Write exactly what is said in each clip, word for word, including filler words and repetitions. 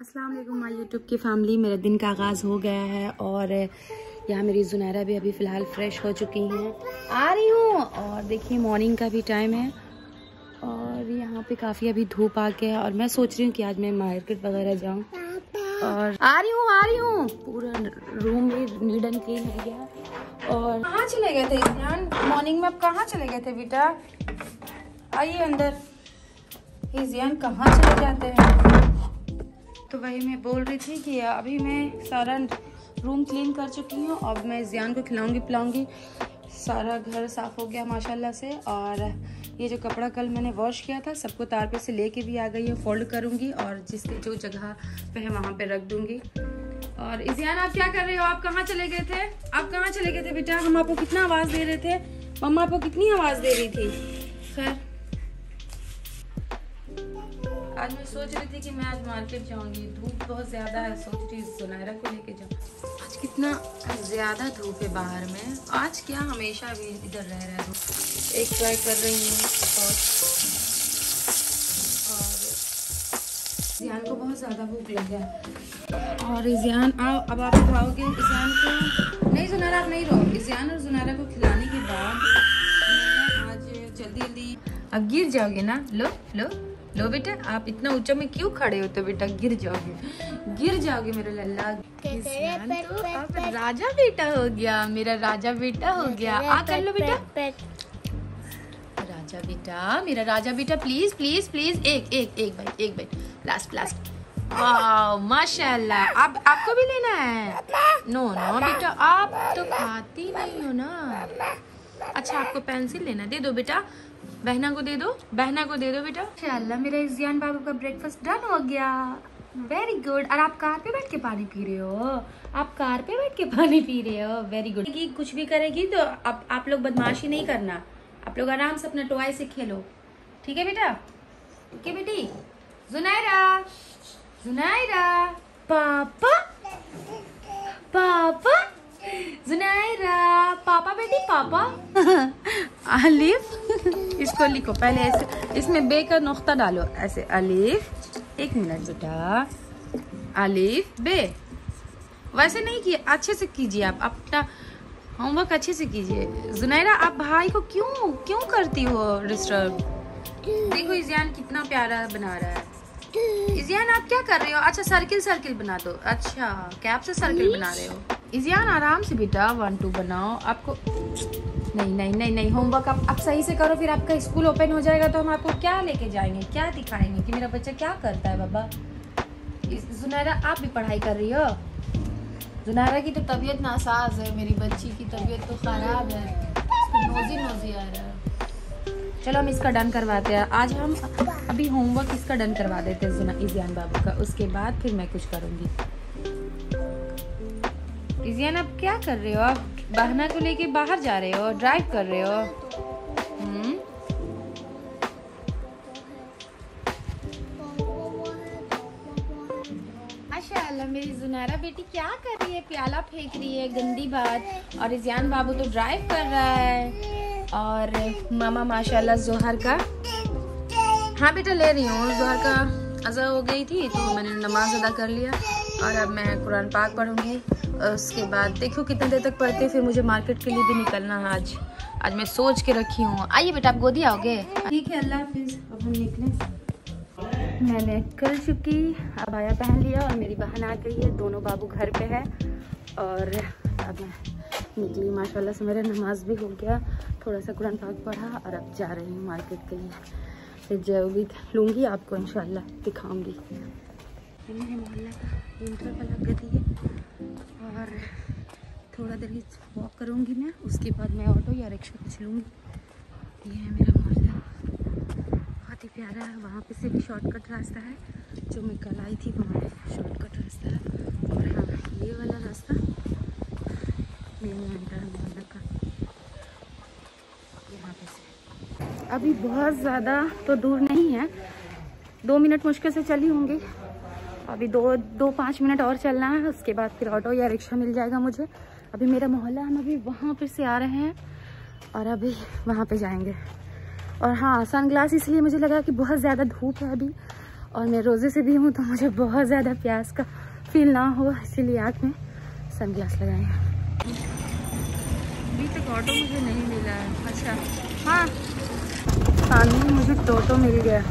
अस्सलाम वालेकुम my YouTube की फैमिली। मेरा दिन का आगाज़ हो गया है और यहाँ मेरी जुनैरा भी अभी फ़िलहाल फ्रेश हो चुकी हैं, आ रही हूँ। और देखिए मॉर्निंग का भी टाइम है और यहाँ पे काफ़ी अभी धूप आ गया है और मैं सोच रही हूँ कि आज मैं मार्केट वगैरह जाऊँ। और आ रही हूँ आ रही हूँ पूरा रूम में नीट एंड क्लीन हो गया। और कहाँ चले गए थे इज़ियान? मॉर्निंग में आप कहाँ चले गए थे बेटा? आइए अंदर। इज़ियान कहाँ चले जाते हैं? तो वही मैं बोल रही थी कि अभी मैं सारा रूम क्लीन कर चुकी हूँ। अब मैं इज़ियान को खिलाऊंगी पिलाऊंगी। सारा घर साफ़ हो गया माशाल्लाह से। और ये जो कपड़ा कल मैंने वॉश किया था सबको तार पे से लेके भी आ गई है, फोल्ड करूँगी और जिसके जो जगह पे है वहाँ पे रख दूँगी। और इज़ियान आप क्या कर रहे हो? आप कहाँ चले गए थे? आप कहाँ चले गए थे बेटा? हम आपको कितना आवाज़ दे रहे थे, मम्मा आपको कितनी आवाज़ दे रही थी। खैर आज मैं सोच रही थी कि मैं आज मार्केट जाऊंगी, धूप बहुत ज़्यादा है, सोच रही जुनैरा को लेके जाऊँ। आज कितना ज़्यादा धूप है बाहर में। आज क्या हमेशा भी इधर रह रहा है धूप। एक ट्राई कर रही हूँ और इज़ियान को बहुत ज़्यादा भूख लग गया। और इज़ियान आओ, अब आप खाओगे इज़ियान को? नहीं जुनैरा आप नहीं रहो। इज़ियान और जुनैरा को खिलाने के बाद मैं आज जल्दी जल्दी, अब गिर जाओगे ना। लो लो लो बेटा, आप इतना ऊंचा में क्यों खड़े होते हो बेटा? गिर जाओगे गिर जाओगे मेरा लल्ला। तो अब राजा बेटा हो गया, मेरा राजा बेटा हो गया। आ कर लो बेटा, राजा बेटा, मेरा राजा बेटा। प्लीज प्लीज प्लीज एक एक एक बाइट एक बाइट लास्ट लास्ट। वाह माशाल्लाह। आप आपको भी लेना है? नो नो बेटा, आप तो खाती नहीं हो ना। अच्छा आपको पेंसिल लेना, दे दो बेटा, बहना को दे दो, बहना को दे दो बेटा। माशाल्लाह मेरा इज़ियान बाबू का ब्रेकफास्ट डन हो गया। Very good. और आप कार पे बैठ के पानी पी रहे हो? आप कार पे बैठ के पानी पी रहे हो? Very good. कुछ भी करेगी तो आप आप लोग बदमाशी नहीं करना, आप लोग आराम से अपना टॉय से खेलो, ठीक है बेटा? ठीक है बेटी? जुनैरा जुनैरा पापा पापा जुनैरा पापा बेटी पापा। अलीफ इसको लिखो पहले ऐसे, इसमें बे का नुक्ता डालो ऐसे। अलीफ, एक मिनट बेटा, अलीफ बे। वैसे नहीं किए, अच्छे से कीजिए। आप अपना होमवर्क अच्छे से कीजिए। जुनैरा आप भाई को क्यों क्यों करती हो डिस्टर्ब? देखो इज़ियान कितना प्यारा बना रहा है। इज़ियान आप क्या कर रहे हो? अच्छा सर्किल सर्किल बना दो। अच्छा कैप से सर्किल बना रहे हो। इज़ियान आराम से बेटा, वन टू बनाओ। आपको नहीं नहीं नहीं नहीं, होमवर्क आप आप सही से करो, फिर आपका स्कूल ओपन हो जाएगा तो हम आपको क्या लेके जाएंगे, क्या दिखाएंगे कि मेरा बच्चा क्या करता है। बाबा जुनैरा आप भी पढ़ाई कर रही हो? जुनैरा की तो तबीयत नासाज है, मेरी बच्ची की तबीयत तो ख़राब है, नोजी नोजी आ रहा है। चलो हम इसका डन करवाते हैं। आज हम अभी होमवर्क इसका डन करवा देते हैं इज़ियान बाबू का, उसके बाद फिर मैं कुछ करूँगी। इज़ियान आप क्या कर रहे हो? आप बहना को लेके बाहर जा रहे हो, ड्राइव कर रहे हो? हम्म माशाल्लाह मेरी जुनैरा बेटी क्या कर रही है? प्याला फेंक रही है, गंदी बात। और इज़ियान बाबू तो ड्राइव कर रहा है। और मामा माशाल्लाह जोहर का, हाँ बेटा ले रही हूँ। जोहर का अज़ा हो गई थी तो मैंने नमाज अदा कर लिया और अब मैं कुरान पाक पढ़ूंगी। उसके बाद देखो कितने देर तक पढ़ते, फिर मुझे मार्केट के लिए भी निकलना है। आज आज मैं सोच के रखी हूँ। आइए बेटा आप गोदी आओगे? ठीक है, अल्लाह हाफिज़। अब हम निकले। मैंने कर चुकी, अब आया पहन लिया और मेरी बहन आ गई है, दोनों बाबू घर पे है। और अब मैं निकली माशाल्लाह से, मेरा नमाज भी हो गया, थोड़ा सा कुरान पाक पढ़ा और अब जा रही हूँ मार्केट के लिए। फिर जो भी लूँगी आपको इंशाल्लाह दिखाऊँगी। मेरे मोहल्ला का इंटर वाला गली है और थोड़ा देर ही वॉक करूँगी मैं, उसके बाद मैं ऑटो या रिक्शा कुछ लूँगी। ये है मेरा मोहल्ला, बहुत ही प्यारा है। वहाँ पे से भी शॉर्टकट रास्ता है, जो मैं कल आई थी वहाँ शॉर्टकट रास्ता है। और हाँ ये वाला रास्ता मेन एंटर है मोहल्ला का, यहाँ पे से। अभी बहुत ज़्यादा तो दूर नहीं है, दो मिनट मुश्किल से चली होंगी। अभी दो दो पाँच मिनट और चलना है, उसके बाद फिर ऑटो या रिक्शा मिल जाएगा मुझे। अभी मेरा मोहल्ला, हम अभी वहाँ पे से आ रहे हैं और अभी वहाँ पे जाएंगे। और हाँ सनग्लास इसलिए मुझे लगा कि बहुत ज़्यादा धूप है अभी और मैं रोज़े से भी हूँ तो मुझे बहुत ज़्यादा प्यास का फील ना हो, इसीलिए आँख में सनग्लास लगाए हैं। अभी तक ऑटो मुझे नहीं मिला है। अच्छा हाँ, सामने मुझे टोटो मिल गया।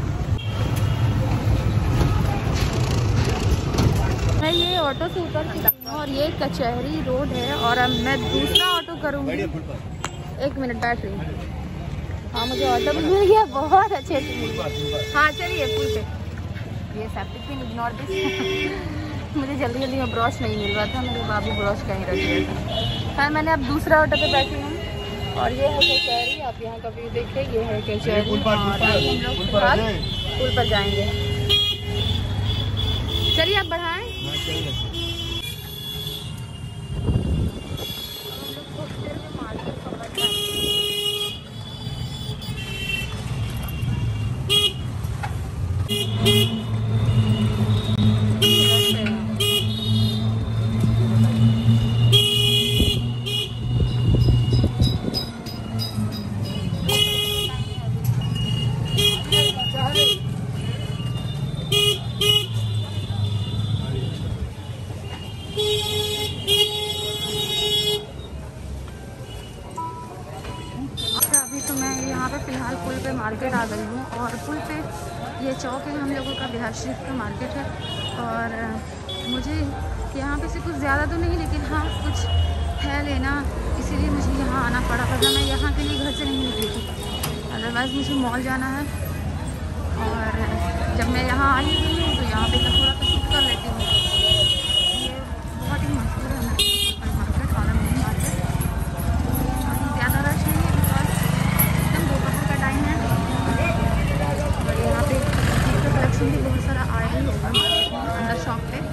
मैं ये ऑटो से उतर चुकी हूँ और ये कचहरी रोड है और अब मैं दूसरा ऑटो करूँगी। एक मिनट बैठ रही हूँ। हाँ मुझे ऑटो भी मिल गया, बहुत अच्छे से मिल गया। हाँ चलिए पुल पे। ये सेप्टिक पिन इग्नोर दिस। मुझे जल्दी जल्दी में ब्रश नहीं मिल रहा था, मेरे बाबू ब्रश कहीं रख दिया था। खैर मैंने अब दूसरा ऑटो पे बैठी हूँ और ये है कचहरी। आप यहाँ का व्यू देखिए, ये है कचहरी और हम लोग पुल पर जाएंगे। चलिए आप बढ़ाएं। फिलहाल पुल पे मार्केट आ गई हूँ और पुल पे ये चौक है हम लोगों का, बिहार शरीफ का मार्केट है। और मुझे यहाँ पे से कुछ ज़्यादा तो नहीं, लेकिन हाँ कुछ है लेना, इसीलिए मुझे यहाँ आना पड़ा। वरना मैं यहाँ के लिए घर से नहीं निकली थी, अदरवाइज़ मुझे मॉल जाना है। और जब मैं यहाँ आई हूँ तो यहाँ पे मैं थोड़ा सा शूट कर लेती हूँ। ये बहुत ही मशहूर है मार्केट, और मेन मार्केट। ज़्यादा रश नहीं है बिकॉज एकदम दोपहर का टाइम है। और यहाँ पे कलेक्शन भी बहुत सारा आया ही होगा अंदर शॉप पे।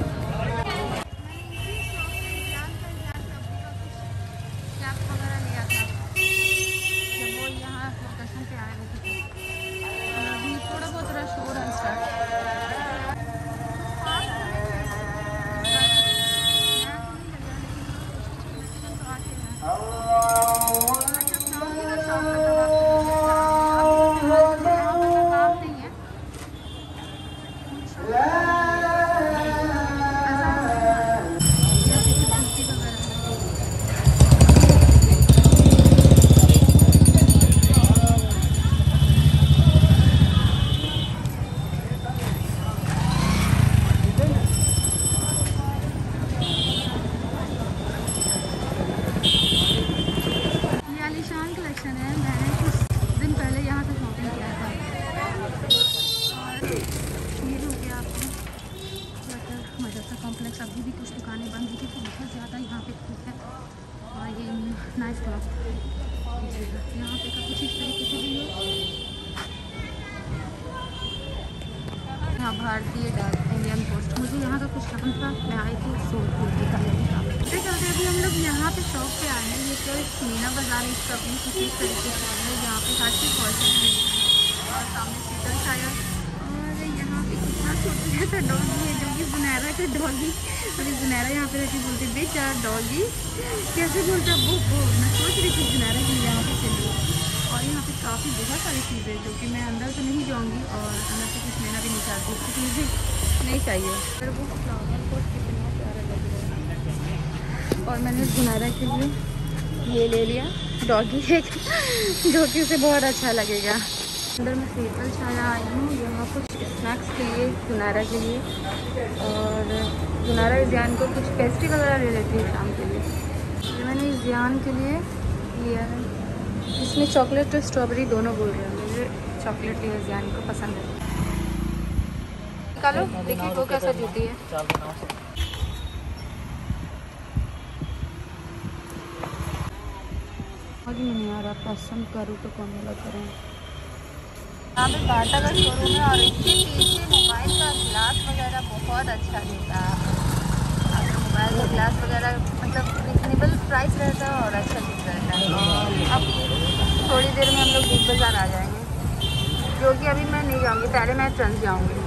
कॉम्प्लेक्स अभी भी कुछ दुकानें बंद थी तो बहुत ज़्यादा यहाँ पे धूप है। और ये नाइस क्लॉथ यहाँ पे का कुछ इस तरीके से भी है। यहाँ भारतीय डाक इंडियन पोस्ट, मुझे यहाँ का कुछ काम था, मैं आई थी सोनपुर की करने का। चलते चलते अभी हम लोग यहाँ पे शॉप पे आए हैं। ये क्या मीना बाज़ार है, इसका अपनी कुछ इस तरीके से है। यहाँ पे हर चीज़ पहुँचती है और सामने शीतल छाया। और यहाँ पे कितना छोटा जैसा डॉगी है जो कि जुनैरा का डॉगी, और जुनैरा यहाँ पे रहती बोलती बेचा डॉगी कैसे बोलता वो वो मैं सोच रही थी जुनैरा की यहाँ पे चली। और यहाँ पे काफ़ी बहुत सारी चीज़ें जो कि मैं अंदर तो नहीं जाऊँगी और अंदर से कुछ लेना भी नहीं चाहती क्योंकि मुझे नहीं चाहिए। फिर वो फ्लावर पॉट कितना प्यारा लग रहा है। और मैंने जुनैरा के लिए ये ले लिया डॉगी है जो कि उसे बहुत अच्छा लगेगा। अंदर में शीतल छाया आई हूँ, यहाँ कुछ स्नैक्स के लिए जुनैरा के लिए, और जुनैरा इज़ियान को कुछ पेस्ट्री वगैरह ले लेती है शाम के लिए। ये मैंने इज़ियान के लिए लिया है, इसमें चॉकलेट और स्ट्रॉबेरी दोनों बोल रहे हैं। मुझे चॉकलेट लिया, इज़ियान को पसंद है। निकालो देखिए वो कैसा जूती है। अभी नहीं आ रहा, पसंद करूँ तो कौन वाला करूँ। यहाँ पे बाटा का शोरूम है और इसके पीछे मोबाइल का ग्लास वगैरह बहुत अच्छा देता है। आपका मोबाइल का ग्लास वगैरह मतलब रिजनेबल प्राइस रहता है और अच्छा दिख रहता है। अब थोड़ी देर में हम लोग बिग बाज़ार आ जाएंगे, जो कि अभी मैं नहीं जाऊँगी, पहले मैं ट्रेंड्स जाऊँगी।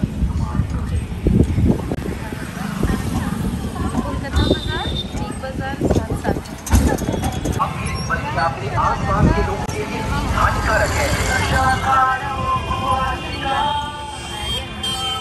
कोलकाता बाज़ार, बिग बाज़ार साथ साथ। अपने आसपास के लोगों के लिए हानिकारक है।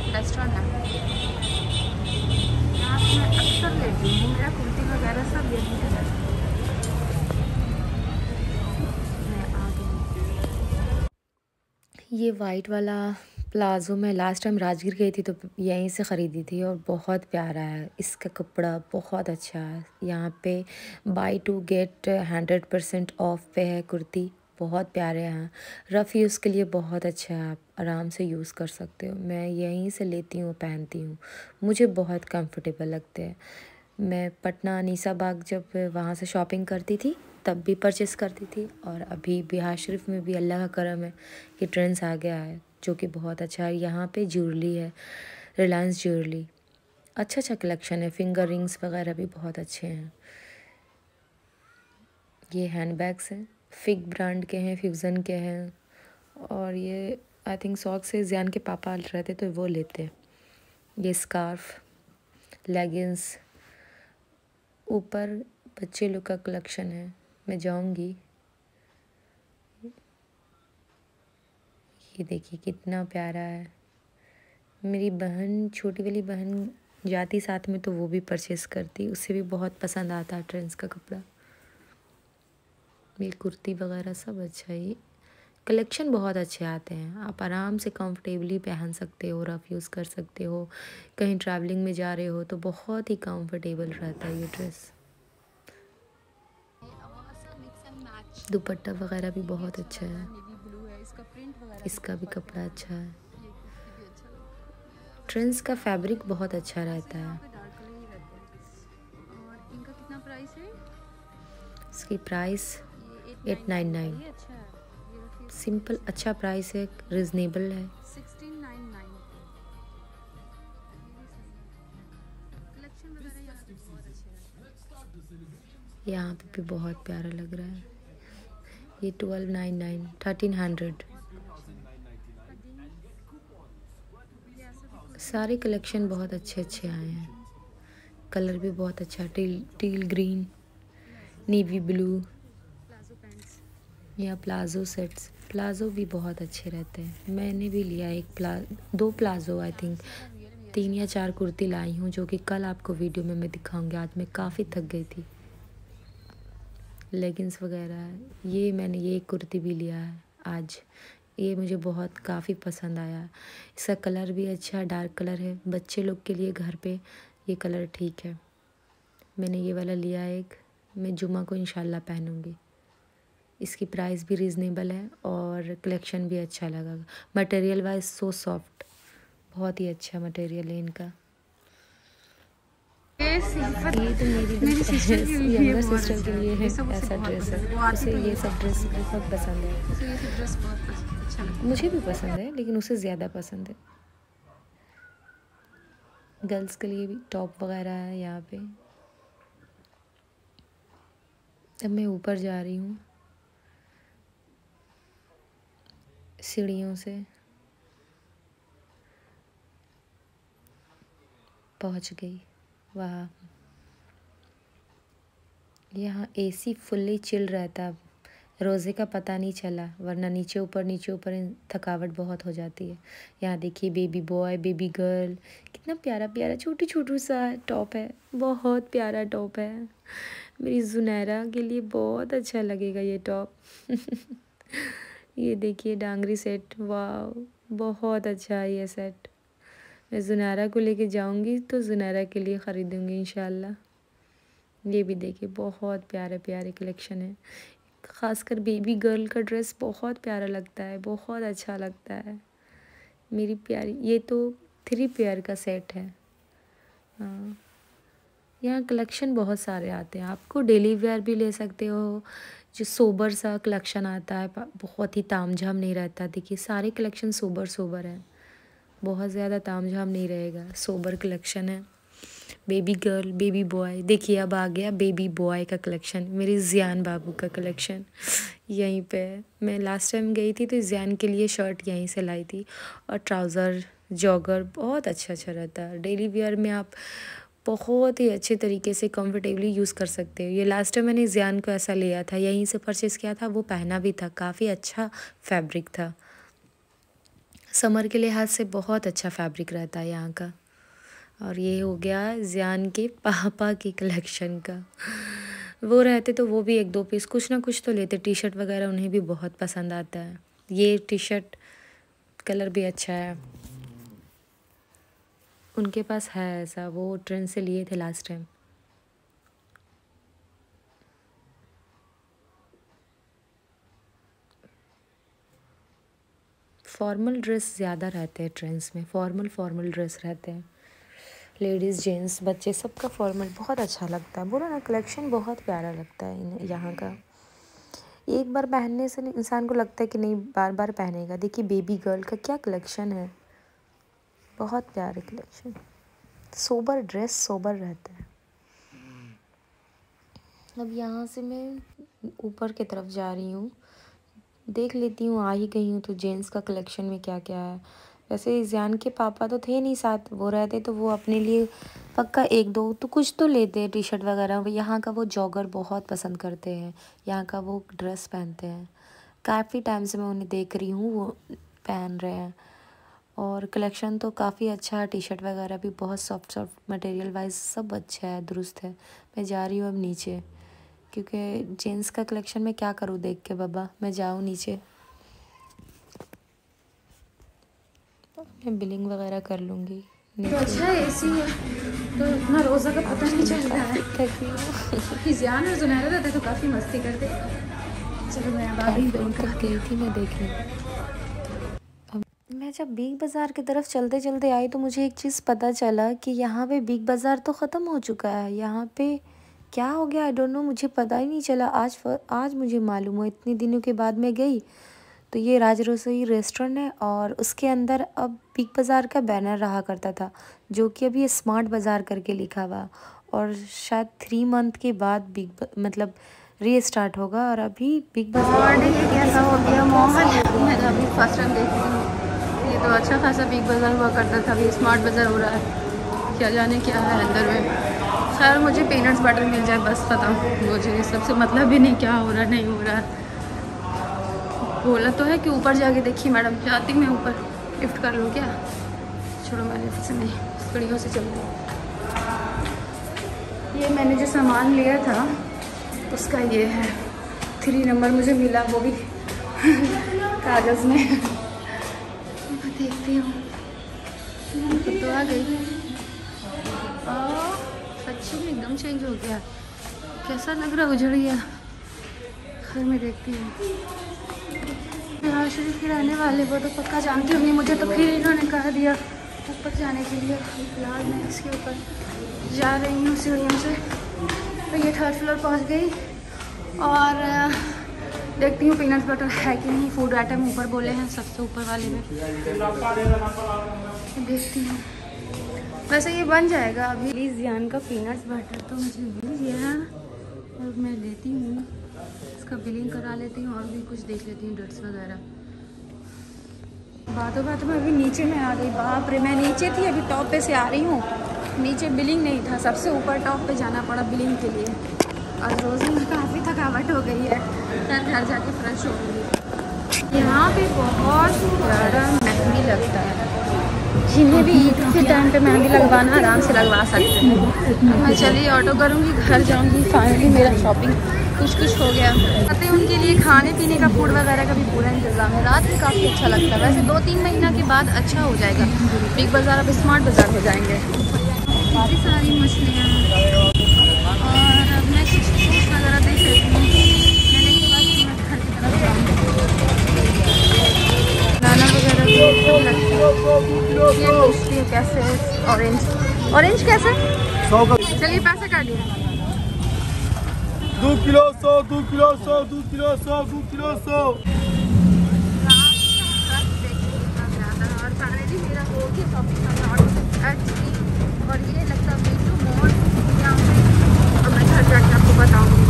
रेस्टोरेंट है, यहाँ पे मैं अक्सर लेती हूँ, मेरा कुर्ती वगैरह सब यहीं से है। मैं आ गई। ये वाइट वाला प्लाज़ो मैं लास्ट टाइम राजगीर गई थी तो यहीं से ख़रीदी थी और बहुत प्यारा है। इसका कपड़ा बहुत अच्छा है। यहाँ पे buy two get hundred percent off पे है कुर्ती। बहुत प्यारे हैं, रफ़ यूज़ के लिए बहुत अच्छा है, आप आराम से यूज़ कर सकते हो। मैं यहीं से लेती हूँ, पहनती हूँ, मुझे बहुत कंफर्टेबल लगते हैं। मैं पटना अनीसा बाग जब वहाँ से शॉपिंग करती थी तब भी परचेस करती थी, और अभी बिहार शरीफ में भी अल्लाह का करम है कि ट्रेंड्स आ गया है जो कि बहुत अच्छा है। यहाँ पे ज्वेलरी है, रिलायंस ज्वेलरी, अच्छा अच्छा कलेक्शन है। फिंगर रिंग्स वगैरह भी बहुत अच्छे हैं। ये हैंडबैग्स हैं, फिग ब्रांड के हैं, फ्यूज़न के हैं, और ये आई थिंक सॉक्स से ज़ियान के पापा रहते तो वो लेते हैं। ये स्कार्फ, लेगिंग्स, ऊपर बच्चे लोग का कलेक्शन है। मैं जाऊंगी, ये देखिए कितना प्यारा है। मेरी बहन, छोटी वाली बहन जाती साथ में तो वो भी परचेस करती, उसे भी बहुत पसंद आता ट्रेंड्स का कपड़ा। मेरी कुर्ती वगैरह सब अच्छा है। कलेक्शन बहुत अच्छे आते हैं, आप आराम से कंफर्टेबली पहन सकते हो, रफ यूज़ कर सकते हो। कहीं ट्रैवलिंग में जा रहे हो तो बहुत ही कंफर्टेबल रहता है ये ड्रेस। दुपट्टा वगैरह भी बहुत अच्छा है, इसका भी कपड़ा अच्छा है। ट्रेंड्स का फैब्रिक बहुत अच्छा रहता है। इनका कितना प्राइस है? इसकी price eight nine nine, simple अच्छा प्राइस है, रिजनेबल है। Sixteen nine nine. कलेक्शन वगैरह यहाँ पे बहुत अच्छे हैं। यहाँ पे भी बहुत प्यारा लग रहा है। ये twelve nine nine, thirteen hundred. सारे कलेक्शन बहुत अच्छे अच्छे आए हैं। कलर भी बहुत अच्छा, teal teal green, navy blue, या प्लाज़ो सेट्स। प्लाज़ो भी बहुत अच्छे रहते हैं। मैंने भी लिया एक प्ला दो प्लाज़ो, आई थिंक तीन या चार कुर्ती लाई हूँ जो कि कल आपको वीडियो में मैं दिखाऊंगी। आज मैं काफ़ी थक गई थी। लेगिंग्स वगैरह, ये मैंने ये कुर्ती भी लिया है आज, ये मुझे बहुत काफ़ी पसंद आया। इसका कलर भी अच्छा डार्क कलर है, बच्चे लोग के लिए घर पे ये कलर ठीक है। मैंने ये वाला लिया एक, मैं जुमा को इंशाल्लाह पहनूंगी। इसकी प्राइस भी रीज़नेबल है और कलेक्शन भी अच्छा लगा। मटेरियल वाइज सो सॉफ्ट, बहुत ही अच्छा मटेरियल है इनका। ये ये तो मेरी मेरी सिस्टर के लिए यंगर बहुत सिस्टर के अच्छा लिए है। है, ये सब उसे ऐसा बहुत ड्रेस पसंद है। वो है, आती उसे तो ये ये सब ड्रेस बहुत पसंद है। उसे ये सब ड्रेस बहुत अच्छा लगता है। मुझे भी पसंद है लेकिन उसे ज़्यादा पसंद है। गर्ल्स के लिए भी टॉप वगैरह है यहाँ पे। अब मैं ऊपर जा रही हूँ सीढ़ियों से, पहुँच गई। वाह, यहाँ एसी फुल्ली चिल रहता है, रोज़े का पता नहीं चला, वरना नीचे ऊपर नीचे ऊपर थकावट बहुत हो जाती है। यहाँ देखिए बेबी बॉय, बेबी गर्ल, कितना प्यारा प्यारा छोटू छोटू सा टॉप है, बहुत प्यारा टॉप है। मेरी जुनैरा के लिए बहुत अच्छा लगेगा ये टॉप। ये देखिए डांगरी सेट, वाह बहुत अच्छा है ये सेट। मैं जुनैरा को लेके जाऊंगी तो जुनैरा के लिए ख़रीदूंगी इंशाल्लाह। ये भी देखिए बहुत प्यारे प्यारे कलेक्शन है। ख़ासकर बेबी गर्ल का ड्रेस बहुत प्यारा लगता है, बहुत अच्छा लगता है। मेरी प्यारी, ये तो थ्री पेयर का सेट है। हाँ, यहाँ कलेक्शन बहुत सारे आते हैं, आपको डेली वेयर भी ले सकते हो। जो सोबर सा कलेक्शन आता है, बहुत ही तामझाम नहीं रहता। देखिए सारे कलेक्शन सोबर सोबर हैं, बहुत ज़्यादा तामझाम नहीं रहेगा, सोबर कलेक्शन है। बेबी गर्ल, बेबी बॉय, देखिए अब आ गया बेबी बॉय का कलेक्शन, मेरी ज़ियान बाबू का कलेक्शन यहीं पे है। मैं लास्ट टाइम गई थी तो ज़ियान के लिए शर्ट यहीं से लाई थी, और ट्राउज़र जॉगर बहुत अच्छा अच्छा रहता है। डेली वेयर में आप बहुत ही अच्छे तरीके से कंफर्टेबली यूज़ कर सकते हो। ये लास्ट टाइम मैंने ज़ियान को ऐसा लिया था, यहीं से परचेज़ किया था, वो पहना भी था, काफ़ी अच्छा फैब्रिक था। समर के लिहाज से बहुत अच्छा फैब्रिक रहता है यहाँ का। और ये हो गया ज़ियान के पापा की कलेक्शन का। वो रहते तो वो भी एक दो पीस कुछ ना कुछ तो लेते, टी शर्ट वगैरह उन्हें भी बहुत पसंद आता है। ये टी शर्ट कलर भी अच्छा है, उनके पास है ऐसा, वो ट्रेंड से लिए थे लास्ट टाइम। फॉर्मल ड्रेस ज़्यादा रहते हैं ट्रेंड्स में, फॉर्मल फॉर्मल ड्रेस रहते हैं, लेडीज़ जेंट्स बच्चे सबका फॉर्मल बहुत अच्छा लगता है। बोलो ना, कलेक्शन बहुत प्यारा लगता है यहाँ का। एक बार पहनने से इंसान को लगता है कि नहीं बार बार पहनेगा। देखिए बेबी गर्ल का क्या कलेक्शन है, बहुत प्यारे कलेक्शन। सोबर ड्रेस सोबर रहता है। अब यहाँ से मैं ऊपर की तरफ जा रही हूँ, देख लेती हूँ, आ ही गई हूँ तो जेंट्स का कलेक्शन में क्या क्या है। वैसे ज़ियान के पापा तो थे नहीं साथ, वो रहते तो वो अपने लिए पक्का एक दो तो कुछ तो लेते हैं, टी शर्ट वगैरह। यहाँ का वो जॉगर बहुत पसंद करते हैं, यहाँ का वो ड्रेस पहनते हैं। काफ़ी टाइम से मैं उन्हें देख रही हूँ, वो पहन रहे हैं। और कलेक्शन तो काफ़ी अच्छा है, टी शर्ट वगैरह भी बहुत सॉफ्ट सॉफ्ट मटेरियल वाइज सब अच्छा है, दुरुस्त है। मैं जा रही हूँ अब नीचे, क्योंकि जेंट्स का कलेक्शन में क्या करूँ देख के बाबा, मैं जाऊँ नीचे, मैं बिलिंग वगैरह कर लूँगी। तो अच्छा है, एसी है तो इतना रोज़ा का पता नहीं चल रहा है। ज़ियान और ज़ुनैरा रहते तो काफ़ी मस्ती करते। चलो मैं अब आ गई, गई थी मैं देखने। अब मैं जब बिग बाज़ार की तरफ चलते चलते आई तो मुझे एक चीज़ पता चला कि यहाँ पे बिग बाज़ार तो ख़त्म हो चुका है। यहाँ पे क्या हो गया आई डोंट नो, मुझे पता ही नहीं चला। आज आज मुझे मालूम हुआ, इतने दिनों के बाद मैं गई तो ये राज रसोई रेस्टोरेंट है और उसके अंदर अब बिग बाज़ार का बैनर रहा करता था, जो कि अभी स्मार्ट बाज़ार करके लिखा हुआ, और शायद थ्री मंथ के बाद बिग मतलब रीस्टार्ट होगा। और अभी बिग बाज़ार कैसा हो गया माहौल, मैं अभी फर्स्ट टाइम देख रही हूँ। ये तो अच्छा खासा बिग बाज़ार हुआ करता था, अभी स्मार्ट बाज़ार हो रहा है। क्या जाने क्या है अंदर में। खैर मुझे पीनट्स बटर मिल जाए बस खत्म, मुझे सबसे मतलब भी नहीं क्या हो रहा नहीं हो रहा। बोला तो है कि ऊपर जाके देखिए मैडम, जाती मैं ऊपर लिफ्ट कर लूँ क्या? छोड़ो, मैं लिफ्ट से नहीं, सीढ़ियों से चल रही। ये मैंने जो सामान लिया था उसका ये है, थ्री नंबर मुझे मिला, वो भी कागज़ में। मैं देखती हूँ तो आ गई। सच्ची में एकदम चेंज हो गया, कैसा लग रहा है, उजड़ गया। खैर मैं देखती हूँ। बिहार शरीफ के रहने वाले वो तो पक्का जानती होंगी मुझे, तो फिर इन्होंने कह दिया ऊपर जाने के लिए। फिलहाल मैं इसके ऊपर जा रही हूँ सीढ़ियों से। तो ये थर्ड फ्लोर पहुँच गई और देखती हूँ पीनट बटर है कि नहीं। फूड आइटम ऊपर बोले हैं, सबसे ऊपर वाले में देखती हूँ। वैसे ये बन जाएगा अभी। प्लीज़ ज़ियान का पीनट्स बटर तो मुझे मिल गया और मैं लेती हूँ, इसका बिलिंग करा लेती हूँ और भी कुछ देख लेती हूँ ड्रेस वगैरह। बातों बातों में अभी नीचे में आ गई। बाप रे, मैं नीचे थी अभी टॉप पे से आ रही हूँ। नीचे बिलिंग नहीं था, सबसे ऊपर टॉप पे जाना पड़ा बिलिंग के लिए। और रोज़ी में काफ़ी थकावट हो गई है, फिर घर जाके फ्रेश हो गई। यहाँ पे बहुत ज़्यादा मेहंदी लगता है, जिन्हें भी ईद के टाइम पे मेहंदी लगवाना आराम से लगवा सकते हैं। मैं चलिए ऑटो करूँगी, घर जाऊँगी। फाइनली मेरा शॉपिंग कुछ कुछ हो गया। कहते हैं उनके लिए खाने पीने का फूड वगैरह का भी पूरा इंतज़ाम है। रात में काफ़ी अच्छा लगता है। वैसे दो तीन महीना के बाद अच्छा हो जाएगा, बिग बाज़ार अब स्मार्ट बाज़ार हो जाएंगे। काफ़ी सारी मछलियाँ और अब मैं कुछ फ्रूट्स वगैरह देख लेती हूँ। मैंने के बाद घर की तरफ गाना वगैरह भी अच्छा लगता है। ये पूछती हूँ कैसे ऑरेंज ऑरेंज कैसे? चलिए पैसे काट दिए। दो किलो सौ, दो किलो सौ, दो किलो सौ, दो किलो सौ। और फाइनली मेरा हो गया शॉपिंग का ऑटो से एक्चुअली। और ये लगता है जो मॉल यहाँ पे, और मैं घर जाकर आपको बताऊँगी।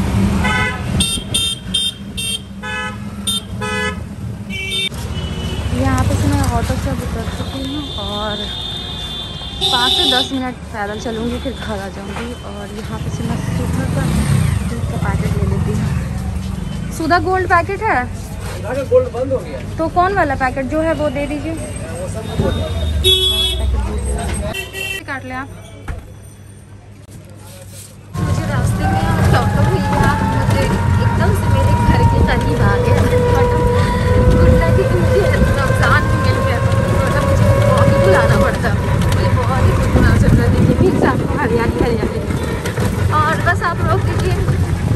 यहाँ पे से मैं ऑटो से अब उतर चुकी हूँ और पाँच से दस मिनट पैदल चलूँगी, फिर घर आ जाऊँगी। और यहाँ पे से मैं सुधा का दूध का पैकेट ले लेती हूँ। सुधा गोल्ड पैकेट है गोल्ड बंद हो गया। तो कौन वाला पैकेट जो है वो दे दीजिए। काट ले आप। मुझे रास्ते में टोटो भैया मुझे एकदम से मेरे घर के करीब आ गया। गुड्डा की मुझे रमजान में मिल गया तो मुझे बहुत ही बुलाना पड़ता। मुझे बहुत ही खुशबू चल रहा है। देखिए साथ हरियाली हरियाली और बस आप लोग देखिए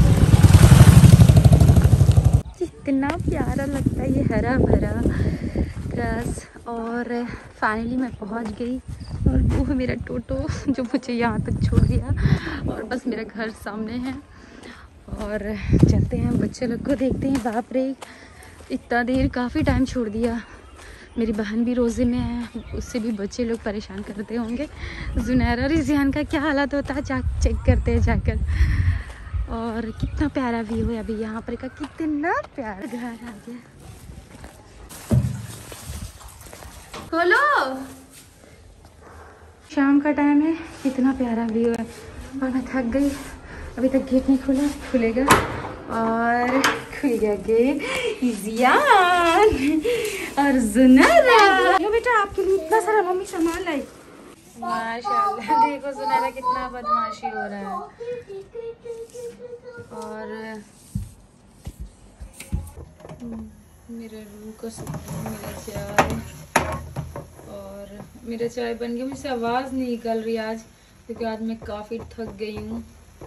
कितना प्यारा लगता है ये हरा भरा ग्रास। और फाइनली मैं पहुंच गई और वो है मेरा टोटो जो मुझे यहाँ तक छोड़ दिया और बस मेरा घर सामने है। और चलते हैं बच्चे लोग को देखते हैं। बाप रे इतना देर काफ़ी टाइम छोड़ दिया। मेरी बहन भी रोज़े में है, उससे भी बच्चे लोग परेशान करते होंगे। जुनैरा और रिज़ान का क्या हालत होता है जा चेक करते हैं जाकर। और कितना प्यारा व्यू है अभी यहाँ पर का, कितना प्यारा घर आ गया। खोलो, शाम का टाइम है, कितना प्यारा व्यू है और मैं थक गई। अभी तक गेट नहीं खुला, खुलेगा और खुल गया गेट। जियान और जुनैरा यो बेटा आपके लिए इतना सारा मम्मी सामान लाई। माशाल्लाह देखो जुनैरा कितना बदमाशी हो रहा है। और मेरे रूह का सुकून, मेरा चाय और मेरा चाय बन गया। मुझसे आवाज़ नहीं निकल रही आज क्योंकि आज मैं काफ़ी थक गई हूँ।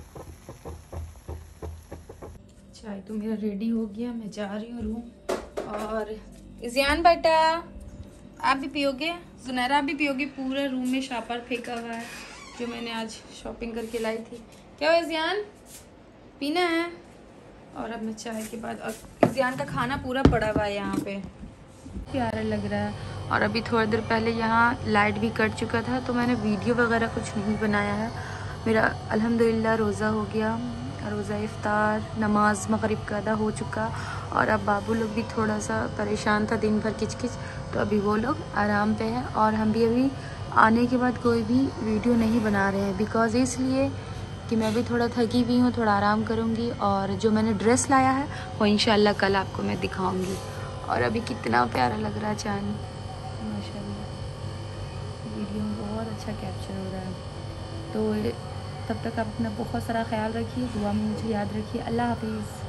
चाय तो मेरा रेडी हो गया, मैं जा रही हूँ रूम। और इज़ियान बेटा आप भी पियोगे? जुनैरा आप भी पियोगे? पूरा रूम में शापर फेंका हुआ है जो मैंने आज शॉपिंग करके लाई थी। क्या हो इज़ियान, पीना है? और अब मैं चाय के बाद इज़ियान का खाना पूरा पड़ा हुआ है यहाँ पे, प्यारा लग रहा है। और अभी थोड़ी देर पहले यहाँ लाइट भी कट चुका था तो मैंने वीडियो वगैरह कुछ नहीं बनाया है। मेरा अल्हम्दुलिल्लाह रोज़ा हो गया, रोज़ा इफ्तार नमाज मगरिब का अदा हो चुका। और अब बाबू लोग भी थोड़ा सा परेशान था दिन भर किचकिच, तो अभी वो लोग आराम पे हैं। और हम भी अभी आने के बाद कोई भी वीडियो नहीं बना रहे हैं बिकॉज़ इसलिए कि मैं भी थोड़ा थकी हुई हूँ, थोड़ा आराम करूँगी। और जो मैंने ड्रेस लाया है वो इंशाल्लाह कल आपको मैं दिखाऊँगी। और अभी कितना प्यारा लग रहा है चांद, माशाल्लाह वीडियो में बहुत अच्छा कैप्चर हो रहा है। तो तब तक आप अपना बहुत सारा ख्याल रखिए, दुआ में मुझे याद रखिए। अल्लाह हाफिज़।